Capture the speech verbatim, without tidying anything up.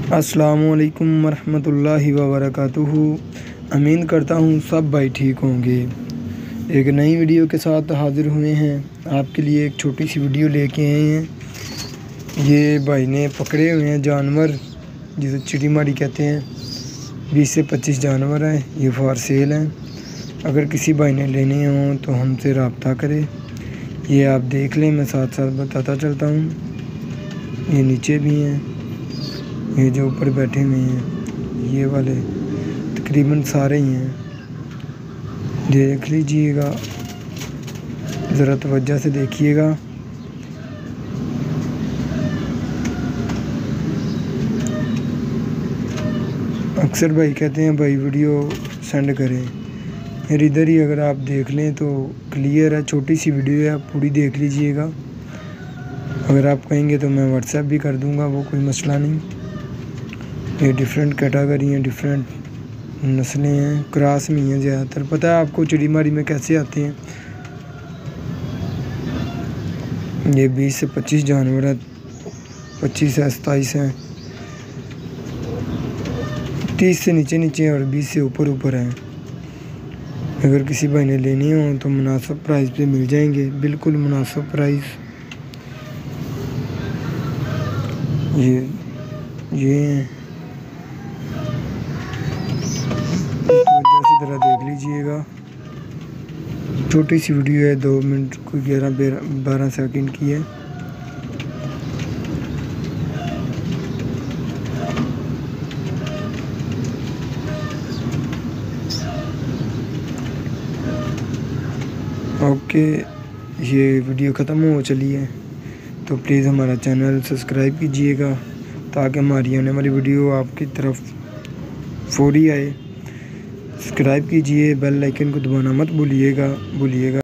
अस्सलामुअलैकुम वरहमतुल्लाहि वबरकातुहू। उम्मीद करता हूँ सब भाई ठीक होंगे। एक नई वीडियो के साथ हाज़िर हुए हैं। आपके लिए एक छोटी सी वीडियो लेके आए हैं। ये भाई ने पकड़े हुए हैं जानवर जिसे चिड़ी माड़ी कहते हैं। बीस से पच्चीस जानवर हैं। ये फॉर सेल हैं। अगर किसी भाई ने लेने हों तो हमसे रब्ता करें। ये आप देख लें, मैं साथ साथ बताता चलता हूँ। ये नीचे भी हैं, ये जो ऊपर बैठे हुए हैं ये वाले तकरीबन सारे ही हैं। देख लीजिएगा, ज़रा तवज्जो से देखिएगा। अक्सर भाई कहते हैं भाई वीडियो सेंड करें, फिर इधर ही अगर आप देख लें तो क्लियर है। छोटी सी वीडियो है, आप पूरी देख लीजिएगा। अगर आप कहेंगे तो मैं व्हाट्सएप भी कर दूंगा, वो कोई मसला नहीं। ये डिफरेंट कैटेगरी हैं, डिफरेंट नस्लें हैं, क्रॉस में हैं ज़्यादातर। पता है आपको चिड़ी मारी में कैसे आते हैं। ये बीस से पच्चीस जानवर हैं, पच्चीस है, सताईस हैं, तीस से नीचे नीचे और बीस से ऊपर ऊपर हैं। अगर किसी भाई ने लेनी हो तो मुनासिब प्राइस पे मिल जाएंगे, बिल्कुल मुनासिब प्राइस। ये ये हैं, इस तरह देख लीजिएगा। छोटी सी वीडियो है, दो मिनट कोई ग्यारह बारह सेकंड की है। ओके, ये वीडियो ख़त्म हो चली है तो प्लीज़ हमारा चैनल सब्सक्राइब कीजिएगा ताकि हमारी आने वाली वीडियो आपकी तरफ फौरी आए। सब्सक्राइब कीजिए, बेल आइकन को दबाना मत भूलिएगा भूलिएगा